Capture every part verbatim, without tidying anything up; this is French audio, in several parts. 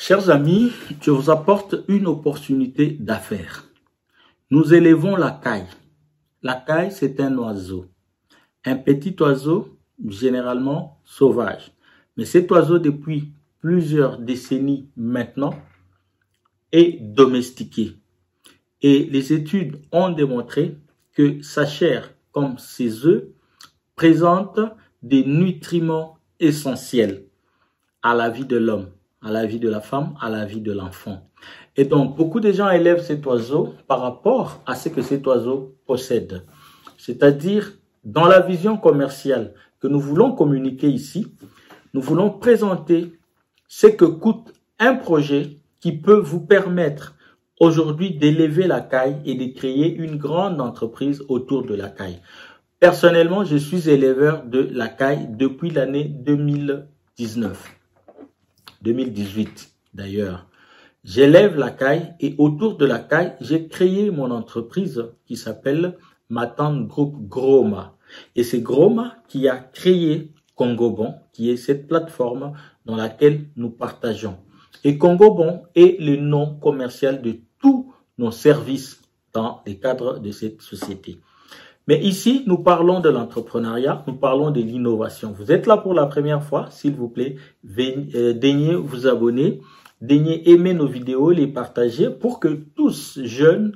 Chers amis, je vous apporte une opportunité d'affaires. Nous élevons la caille. La caille, c'est un oiseau. Un petit oiseau, généralement sauvage. Mais cet oiseau, depuis plusieurs décennies maintenant, est domestiqué. Et les études ont démontré que sa chair, comme ses œufs, présente des nutriments essentiels à la vie de l'homme, à la vie de la femme, à la vie de l'enfant. Et donc, beaucoup de gens élèvent cet oiseau par rapport à ce que cet oiseau possède. C'est-à-dire, dans la vision commerciale que nous voulons communiquer ici, nous voulons présenter ce que coûte un projet qui peut vous permettre aujourd'hui d'élever la caille et de créer une grande entreprise autour de la caille. Personnellement, je suis éleveur de la caille depuis l'année deux mille dix-neuf. deux mille dix-huit d'ailleurs. J'élève la caille et autour de la caille, j'ai créé mon entreprise qui s'appelle Matane Group Groma. Et c'est Groma qui a créé Congobon, qui est cette plateforme dans laquelle nous partageons. Et Congobon est le nom commercial de tous nos services dans le cadre de cette société. Mais ici, nous parlons de l'entrepreneuriat, nous parlons de l'innovation. Vous êtes là pour la première fois, s'il vous plaît, daignez vous abonner, daignez aimer nos vidéos, les partager pour que tous, jeunes,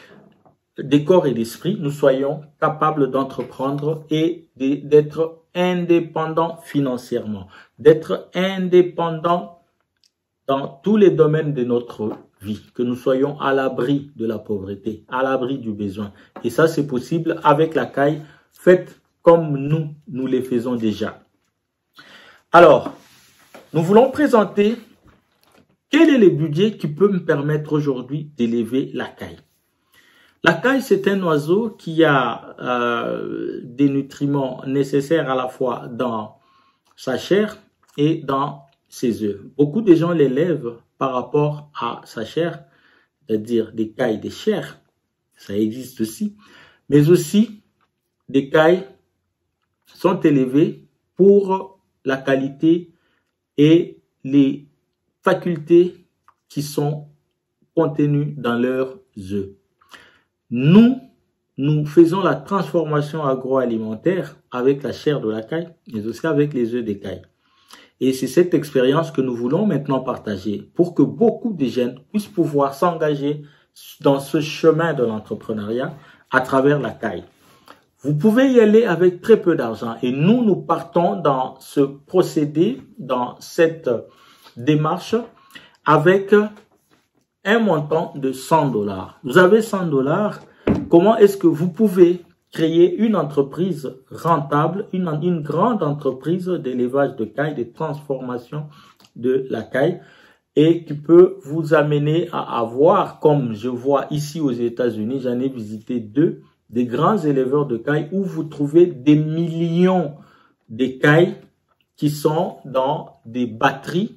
de corps et d'esprit, nous soyons capables d'entreprendre et d'être indépendants financièrement, d'être indépendants dans tous les domaines de notre vie, que nous soyons à l'abri de la pauvreté, à l'abri du besoin. Et ça, c'est possible avec la caille, faite comme nous, nous les faisons déjà. Alors, nous voulons présenter quel est le budget qui peut me permettre aujourd'hui d'élever la caille. La caille, c'est un oiseau qui a euh, des nutriments nécessaires à la fois dans sa chair et dans ses œufs. Beaucoup de gens l'élèvent par rapport à sa chair, c'est-à-dire des cailles de chair, ça existe aussi, mais aussi des cailles sont élevées pour la qualité et les facultés qui sont contenues dans leurs œufs. Nous, nous faisons la transformation agroalimentaire avec la chair de la caille, mais aussi avec les œufs des cailles. Et c'est cette expérience que nous voulons maintenant partager pour que beaucoup de jeunes puissent pouvoir s'engager dans ce chemin de l'entrepreneuriat à travers la caille. Vous pouvez y aller avec très peu d'argent et nous, nous partons dans ce procédé, dans cette démarche avec un montant de cent dollars. Vous avez cent dollars, comment est-ce que vous pouvez créer une entreprise rentable, une, une grande entreprise d'élevage de caille, de transformation de la caille et qui peut vous amener à avoir, comme je vois ici aux États-Unis, j'en ai visité deux, des grands éleveurs de caille où vous trouvez des millions de cailles qui sont dans des batteries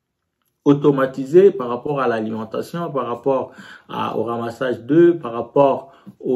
automatisées par rapport à l'alimentation, par rapport à, au ramassage d'œufs, par rapport au,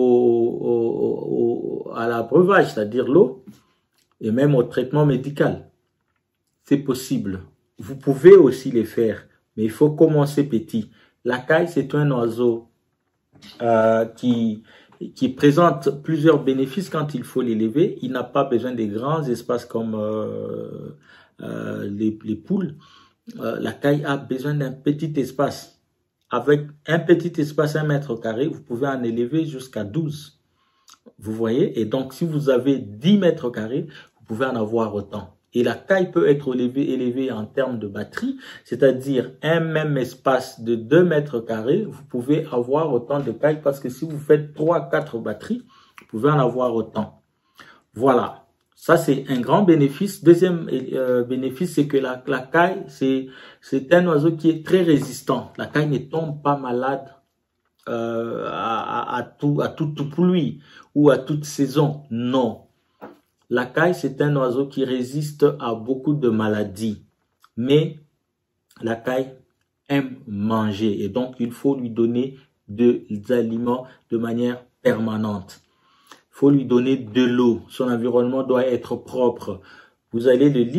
au, au, à l'abreuvage, c'est-à-dire l'eau, et même au traitement médical. C'est possible. Vous pouvez aussi les faire, mais il faut commencer petit. La caille, c'est un oiseau euh, qui, qui présente plusieurs bénéfices quand il faut l'élever. Il n'a pas besoin de grands espaces comme euh, euh, les, les poules. Euh, la caille a besoin d'un petit espace. Avec un petit espace, un mètre carré, vous pouvez en élever jusqu'à douze. Vous voyez? Et donc, si vous avez dix mètres carrés, vous pouvez en avoir autant. Et la caille peut être élevée, élevée en termes de batterie, c'est-à-dire un même espace de deux mètres carrés, vous pouvez avoir autant de caille parce que si vous faites trois, quatre batteries, vous pouvez en avoir autant. Voilà. Ça, c'est un grand bénéfice. Deuxième euh, bénéfice, c'est que la, la caille, c'est c'est un oiseau qui est très résistant. La caille ne tombe pas malade euh, à, à, à, tout, à toute pluie ou à toute saison. Non. La caille, c'est un oiseau qui résiste à beaucoup de maladies. Mais la caille aime manger et donc il faut lui donner des aliments de manière permanente. Il faut lui donner de l'eau. Son environnement doit être propre. Vous allez le lire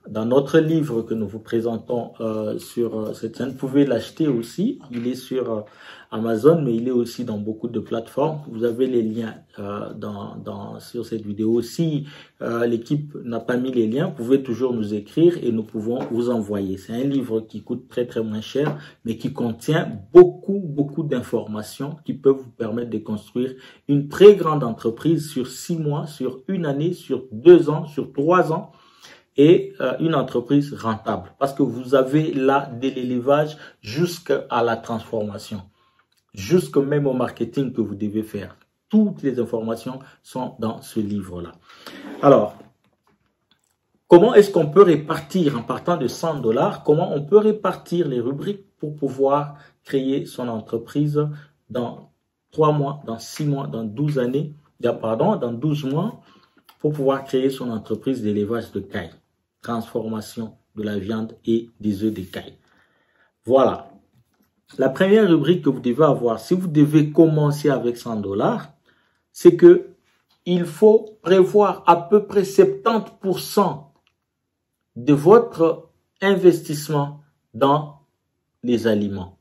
dans notre livre que nous vous présentons euh, sur euh, cette chaîne. Vous pouvez l'acheter aussi. Il est sur euh, Amazon, mais il est aussi dans beaucoup de plateformes. Vous avez les liens euh, dans, dans, sur cette vidéo. Si euh, l'équipe n'a pas mis les liens, vous pouvez toujours nous écrire et nous pouvons vous envoyer. C'est un livre qui coûte très très moins cher, mais qui contient beaucoup beaucoup d'informations qui peuvent vous permettre de construire une très grande entreprise sur six mois, sur une année, sur deux ans, sur trois ans. Et euh, une entreprise rentable. Parce que vous avez là de l'élevage jusqu'à la transformation. Jusque même au marketing que vous devez faire. Toutes les informations sont dans ce livre-là. Alors, comment est-ce qu'on peut répartir en partant de cent dollars? Comment on peut répartir les rubriques pour pouvoir créer son entreprise dans trois mois, dans six mois, dans douze années, pardon, dans douze mois, pour pouvoir créer son entreprise d'élevage de caille. Transformation de la viande et des œufs de caille. Voilà. La première rubrique que vous devez avoir, si vous devez commencer avec cent dollars, c'est que il faut prévoir à peu près soixante-dix pour cent de votre investissement dans les aliments.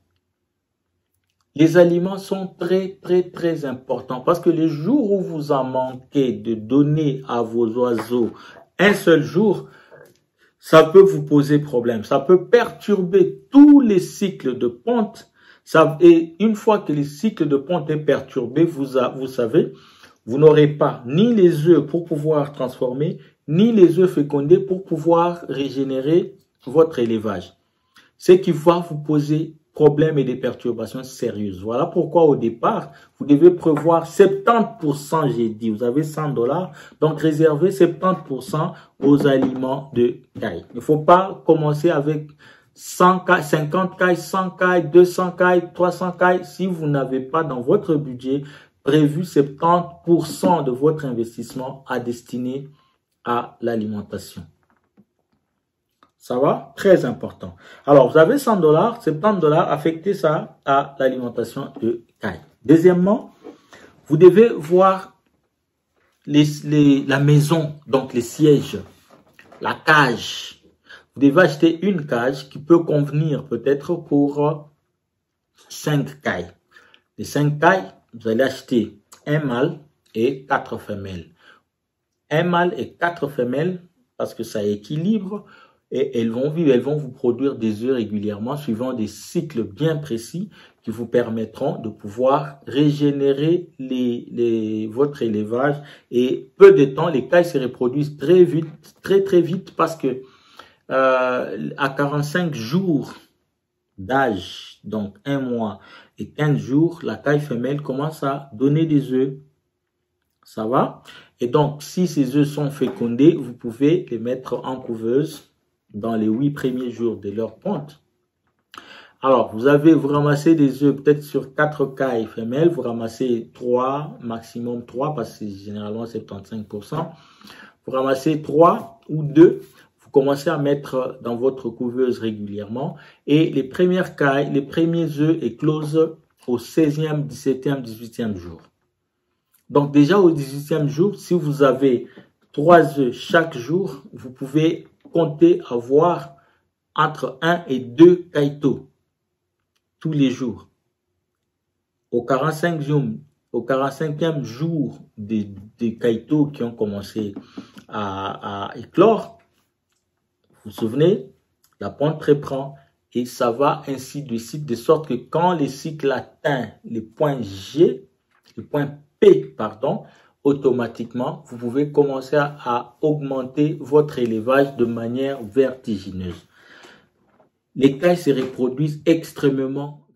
Les aliments sont très, très, très importants parce que les jours où vous en manquez de donner à vos oiseaux un seul jour, ça peut vous poser problème. Ça peut perturber tous les cycles de ponte. Ça, et une fois que le cycle de ponte est perturbé, vous, a, vous savez, vous n'aurez pas ni les œufs pour pouvoir transformer, ni les œufs fécondés pour pouvoir régénérer votre élevage. Ce qui va vous poser problèmes et des perturbations sérieuses. Voilà pourquoi au départ, vous devez prévoir soixante-dix pour cent, j'ai dit, vous avez cent dollars, donc réservez soixante-dix pour cent aux aliments de caille. Il ne faut pas commencer avec cent cailles, cinquante cailles, cent cailles, deux cents cailles, trois cents cailles, si vous n'avez pas dans votre budget prévu soixante-dix pour cent de votre investissement à destiner à l'alimentation. Ça va? Très important. Alors, vous avez cent dollars, soixante-dix dollars, affectez ça à l'alimentation de caille. Deuxièmement, vous devez voir les, les, la maison, donc les sièges, la cage. Vous devez acheter une cage qui peut convenir peut-être pour cinq cailles. Les cinq cailles, vous allez acheter un mâle et quatre femelles. Un mâle et quatre femelles, parce que ça équilibre. Et elles vont vivre, elles vont vous produire des œufs régulièrement suivant des cycles bien précis qui vous permettront de pouvoir régénérer les, les, votre élevage. Et peu de temps, les cailles se reproduisent très vite, très très vite parce que euh, à quarante-cinq jours d'âge, donc un mois et quinze jours, la caille femelle commence à donner des œufs. Ça va? Et donc, si ces œufs sont fécondés, vous pouvez les mettre en couveuse dans les huit premiers jours de leur ponte. Alors, vous avez, vous ramassez des œufs peut-être sur quatre cailles femelles, vous ramassez trois, maximum trois, parce que c'est généralement soixante-quinze pour cent. Vous ramassez trois ou deux, vous commencez à mettre dans votre couveuse régulièrement. Et les premières cailles, les premiers œufs éclosent au seizième, dix-septième, dix-huitième jour. Donc déjà au dix-huitième jour, si vous avez trois œufs chaque jour, vous pouvez compter avoir entre un et deux caïtos tous les jours. Au quarante-cinquième, au quarante-cinquième jour des, des caïtos qui ont commencé à, à éclore, vous vous souvenez, la ponte reprend et ça va ainsi de suite, de sorte que quand le cycle atteint le point G, le point P, pardon, automatiquement, vous pouvez commencer à, à augmenter votre élevage de manière vertigineuse. Les cailles se reproduisent extrêmement